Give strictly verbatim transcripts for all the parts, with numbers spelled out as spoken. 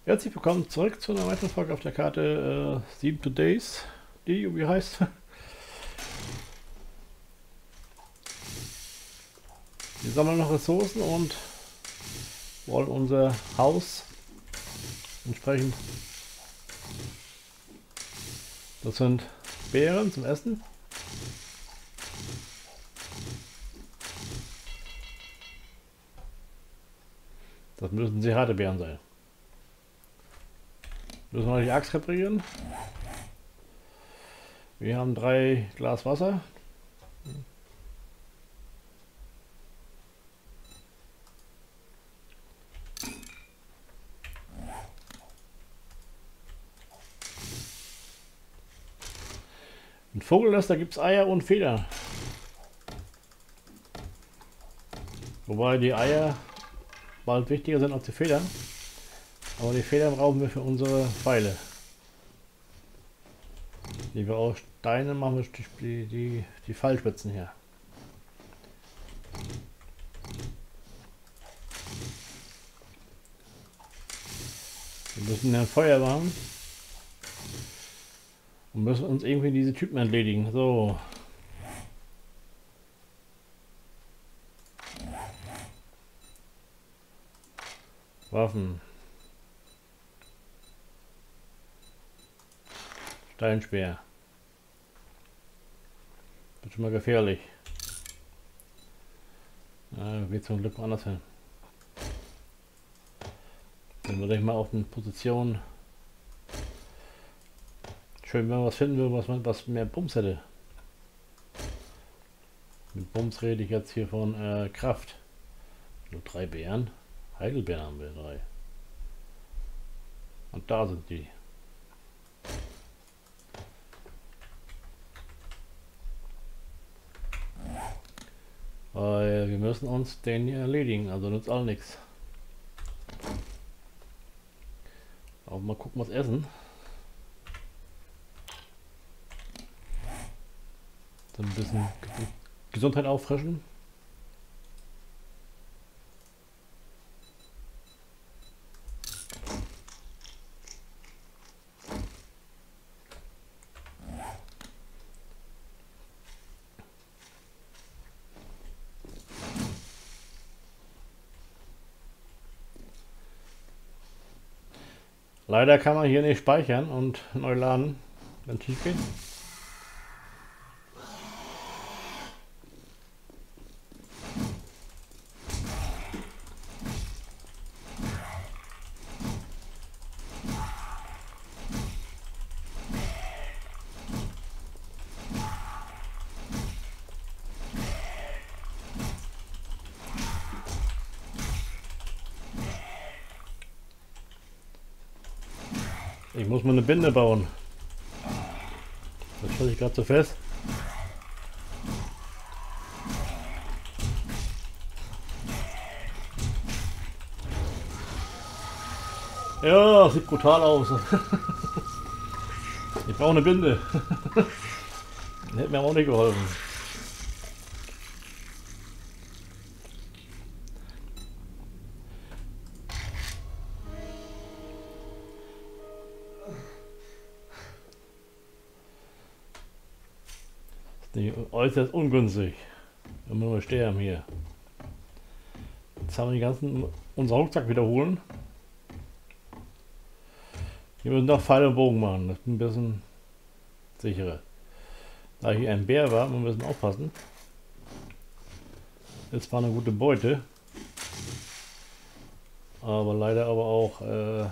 Herzlich willkommen zurück zu einer weiteren Folge auf der Karte äh, Seven Todays, die irgendwie heißt. Wir sammeln noch Ressourcen und wollen unser Haus entsprechend. Das sind Beeren zum Essen. Das müssen sehr harte Beeren sein. Müssen wir noch die Axt reparieren. Wir haben drei Glas Wasser. Ein Vogelnest, da gibt es Eier und Federn. Wobei die Eier bald wichtiger sind als die Federn. Aber die Federn brauchen wir für unsere Pfeile. Die wir aus Steinen machen, wir die, die, die Pfeilspitzen her. Wir müssen ein Feuer machen. Und müssen uns irgendwie diese Typen entledigen. So. Waffen. Steinspeer. Wird schon mal gefährlich. Ja, geht zum Glück woanders hin. Dann würde ich mal auf eine Position. Schön, wenn man was finden würde, was, man, was mehr Bums hätte. Mit Bums rede ich jetzt hier von äh, Kraft. Nur drei Beeren. Heidelbeeren haben wir drei. Und da sind die. Weil wir müssen uns den hier erledigen, also nützt auch nichts. Aber mal gucken, was essen. Dann ein bisschen Gesundheit auffrischen. Leider kann man hier nicht speichern und neu laden, wenn es schief geht. Ich muss mal eine Binde bauen. Das stelle ich gerade so fest. Ja, sieht brutal aus. Ich brauche eine Binde. Die hätte mir auch nicht geholfen. Die äußerst ungünstig. Wenn wir nur sterben hier. Jetzt haben wir die ganzen unseren Rucksack wiederholen. Wir müssen noch Pfeil und Bogen machen. Das ist ein bisschen sicherer. Da hier ein Bär war, wir müssen aufpassen. Ist zwar eine gute Beute, aber leider aber auch äh,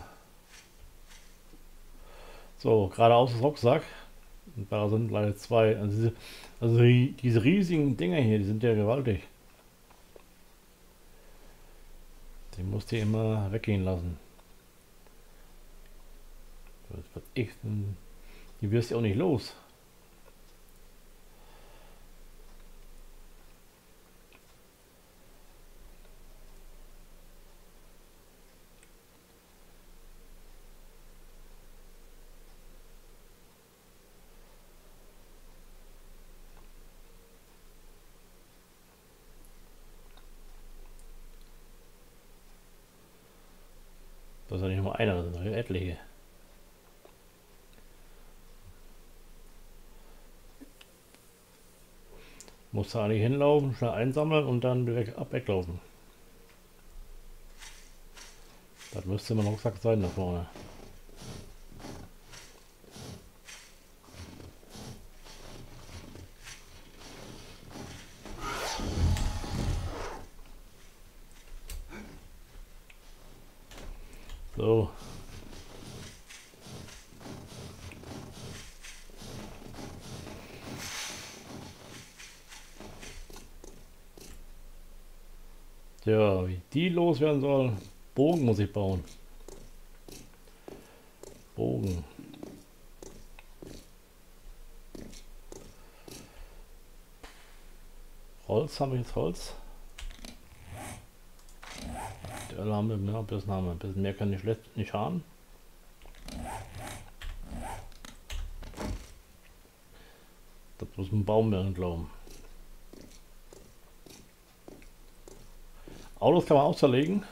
so geradeaus das Rucksack. Und da sind leider zwei. Also diese, also die, diese riesigen Dinger hier, die sind ja gewaltig. Die musst du immer weggehen lassen. Das wird echt, die wirst du auch nicht los. Das ist ja nicht nur einer, das sind ja etliche. Muss da eigentlich hinlaufen, schnell einsammeln und dann weg, ab weglaufen. Das müsste immer noch Rucksack sein da vorne. So. Ja, wie die loswerden soll. Bogen muss ich bauen. Bogen. Holz, habe ich jetzt Holz? Der haben wir mehr, ein bisschen haben wir. Ein bisschen mehr kann ich schlecht nicht haben. Das muss ein Baum werden, glauben. Autos kann man auch zerlegen.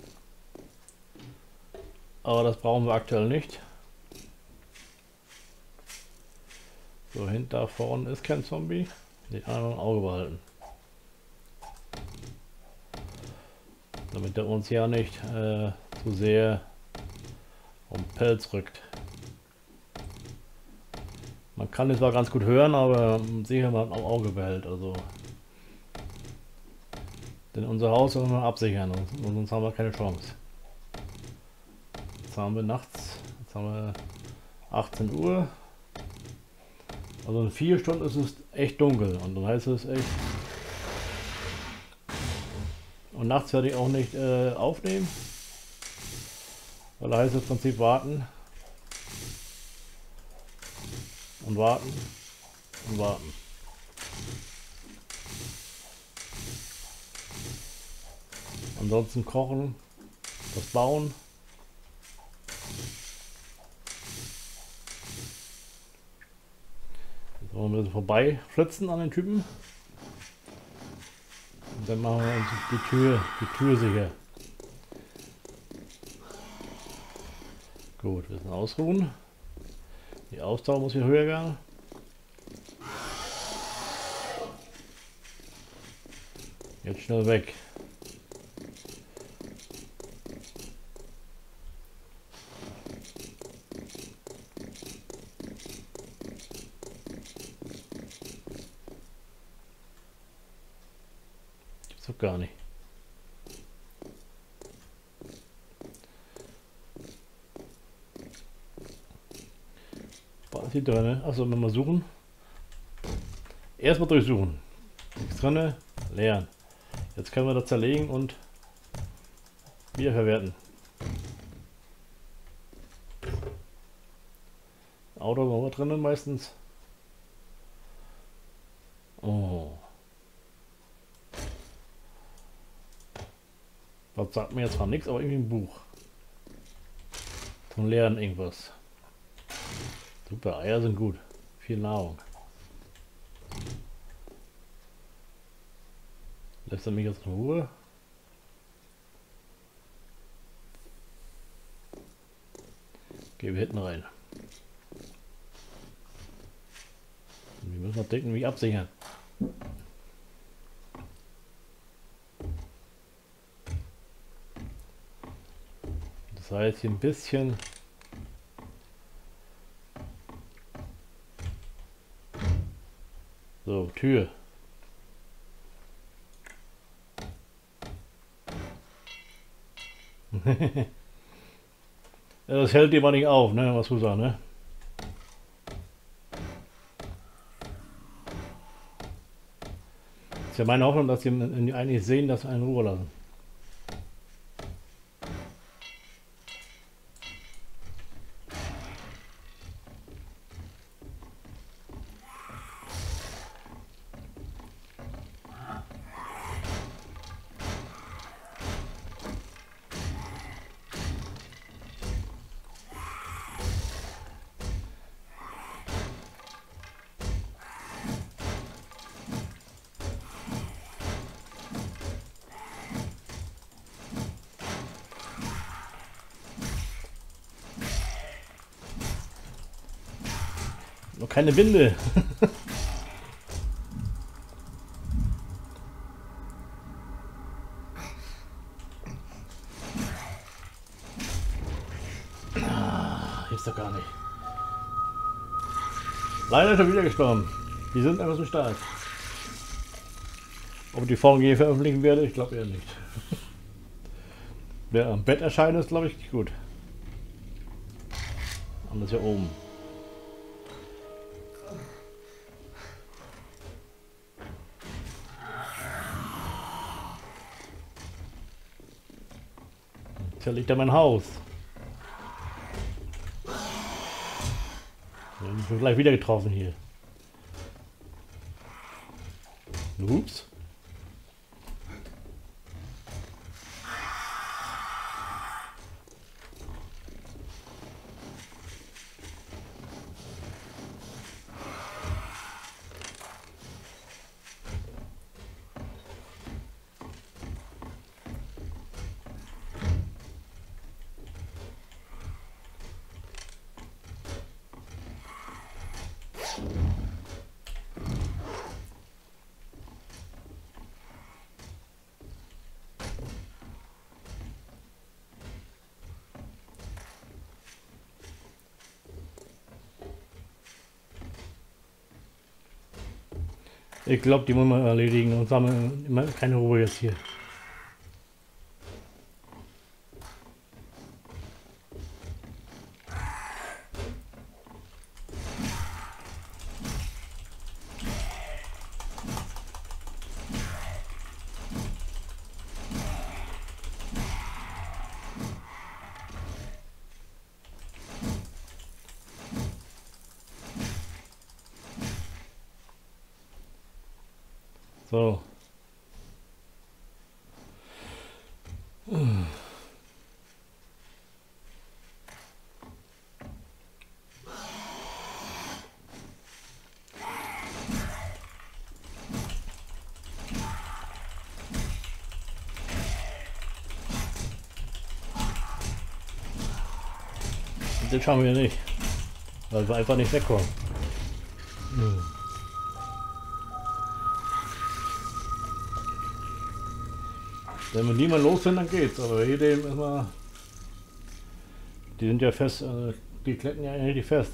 Aber das brauchen wir aktuell nicht. So, hinter vorne ist kein Zombie. Die anderen im Auge behalten. Damit er uns ja nicht äh, zu sehr um Pelz rückt. Man kann es zwar ganz gut hören, aber sicher mal am Auge behält. Also. Denn unser Haus müssen wir absichern, und sonst haben wir keine Chance. Jetzt haben wir nachts, jetzt haben wir achtzehn Uhr. Also in vier Stunden ist es echt dunkel und dann heißt es echt. Und nachts werde ich auch nicht äh, aufnehmen, weil da heißt es im Prinzip warten und warten und warten. Ansonsten kochen, das bauen. Jetzt wollen wir ein bisschen vorbei flitzen an den Typen. Und dann machen wir uns die Tür, die Tür sicher. Gut, wir müssen ausruhen. Die Ausdauer muss hier höher werden. Jetzt schnell weg. Gibt's doch gar nicht. Was ist hier drin? Achso, wenn wir suchen. Erstmal durchsuchen. Nichts drin, leeren. Jetzt können wir das zerlegen und wiederverwerten. Auto haben wir drinnen meistens. Oh. Das sagt mir jetzt zwar nichts, aber irgendwie ein Buch. Zum Lernen irgendwas. Super, Eier sind gut. Viel Nahrung. Lässt er mich jetzt in Ruhe? Gehen wir hinten rein. Wir müssen noch denken, wie absichern. Das heißt hier ein bisschen so, Tür. Das hält die aber nicht auf, ne? Was du sagst, ne? Ist ja meine Hoffnung, dass sie eigentlich sehen, dass wir einen in Ruhe lassen. Noch keine Binde. Ah, ist doch gar nicht. Leider schon wieder gestorben. Die sind einfach so stark. Ob ich die V G veröffentlichen werde, ich glaube eher nicht. Wer am Bett erscheint, ist glaube ich nicht gut. Anders hier oben. Jetzt liegt da mein Haus. Ich bin gleich wieder getroffen hier. Ups. Ich glaube, die muss man erledigen und sammeln. Immer keine Ruhe jetzt hier. So. Den schauen wir nicht, weil wir einfach nicht wegkommen. Hm. Wenn wir niemand los sind, dann geht's, aber hier dem immer, die sind ja fest, also die kletten ja eigentlich fest.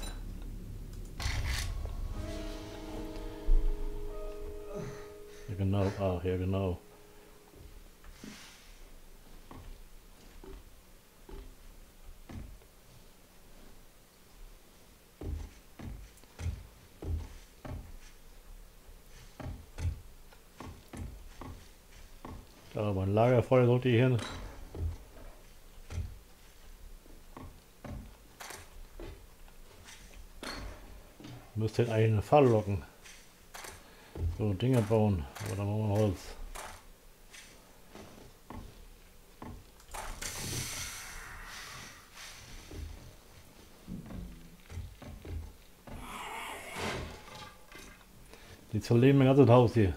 Ja genau, ach ja genau. Da war ein Lagerfeuer, sollte hier hin. Müsste eigentlich eine Falle locken. So Dinger bauen, aber dann machen wir Holz. Die zerlegen mein ganzes Haus hier.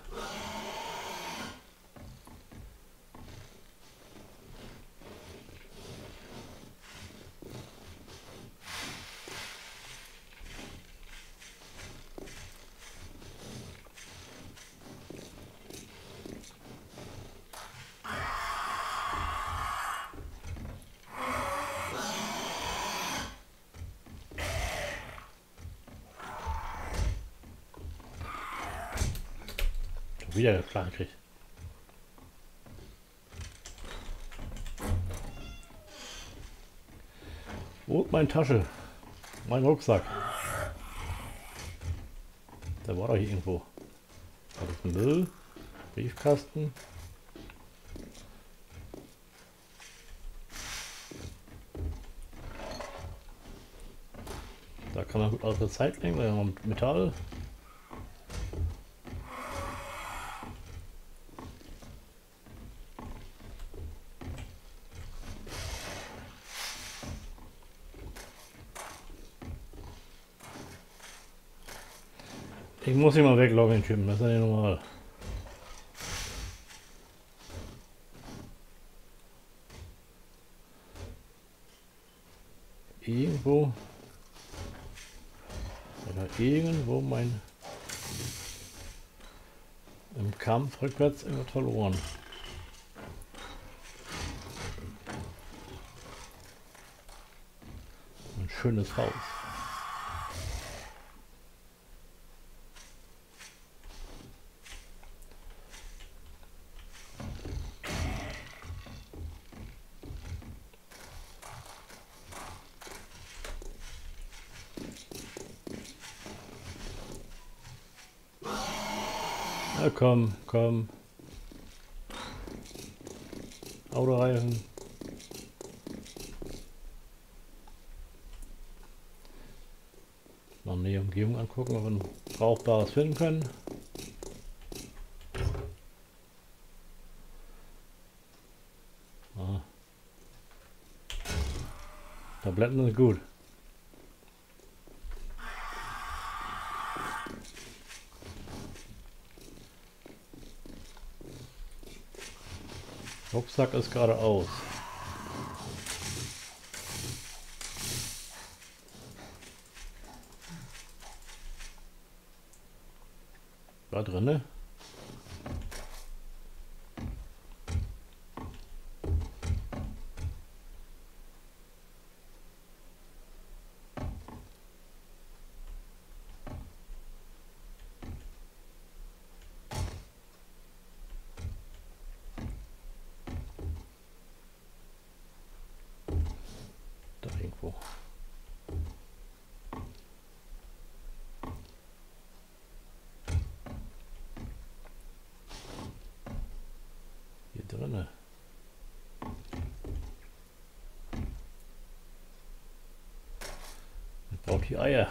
Wieder klar gekriegt. Wo ist meine Tasche? Mein Rucksack. Der war doch hier irgendwo. Das ist ein Müll. Briefkasten. Da kann man gut alles recyceln, da haben wir Metall. Ich muss ihn mal wegloggen, Typen, das ist ja nicht normal. Irgendwo. Oder irgendwo mein im Kampf rückwärts immer verloren. Ein schönes Haus. Na komm, komm. Autoreifen. Noch eine Umgebung angucken, ob wir ein brauchbares finden können. Ah. Tabletten sind gut. Rucksack ist gerade aus. War drinne? Da irgendwo. Hier drinne. Man braucht die Eier.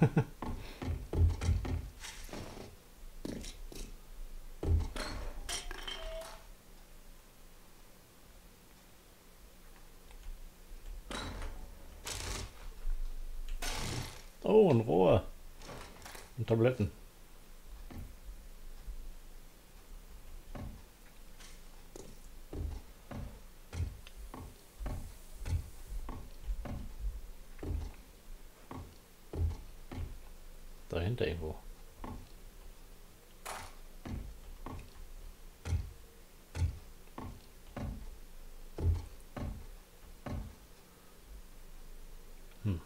Oh, ein Rohr. Und Tabletten. Dahinter irgendwo. Hm.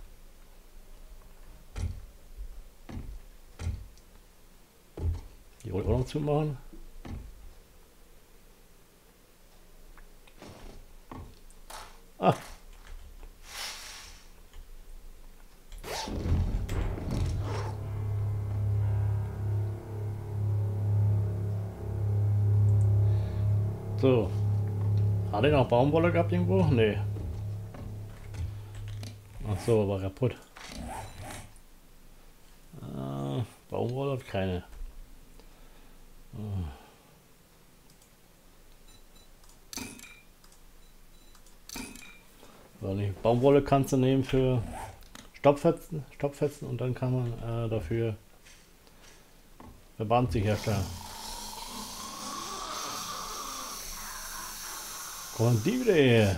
Die wollte ich auch noch zumachen. Ah. So. Hat er noch Baumwolle gehabt irgendwo? Nee. Ach so, war kaputt. Äh, Baumwolle hat keine. Äh. So, die Baumwolle kannst du nehmen für Stopfetzen, Stopfetzen und dann kann man äh, dafür Verband sich herstellen. Kommen die wieder her?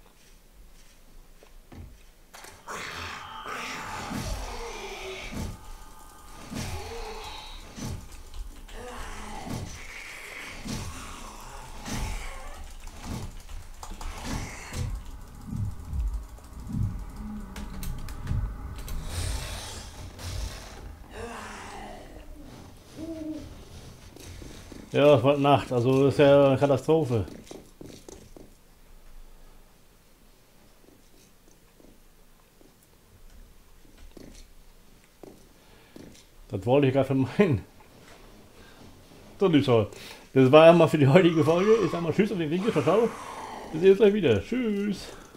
Ja, es war Nacht, also das ist ja eine Katastrophe. Das wollte ich gerade meinen. So, die Schau. Das war einmal für die heutige Folge. Ich sag mal Tschüss auf den Winkel, ciao. Wir sehen uns gleich wieder. Tschüss.